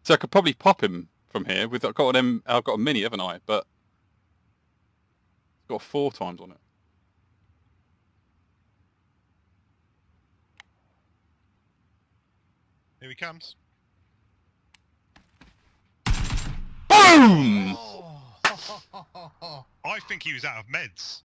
So I could probably pop him from here. I've got a mini, haven't I? But it's got 4 times on it. Here he comes. Boom! I think he was out of meds.